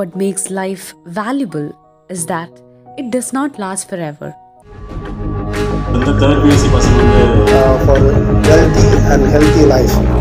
what makes life valuable is that it does not last forever. For wealthy and healthy life.